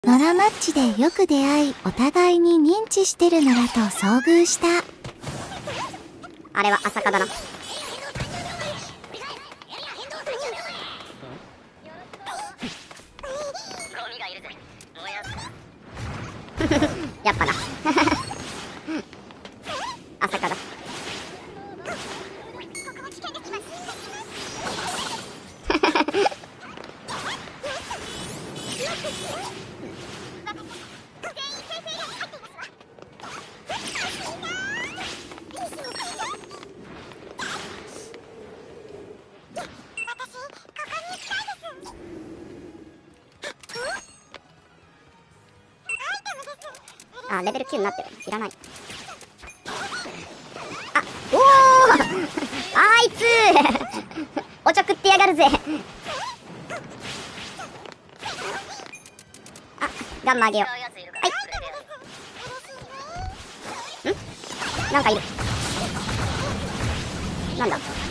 ノラマッチでよく出会い、お互いに認知してるノラと遭遇した。 あれは朝霞だな。やっぱな。朝霞だ。あ、レベル9になってる。いらない。あ、おおあいつおちょくってやがるぜ。あ、ガンマあげよう。はい。んなんかいる。なんだ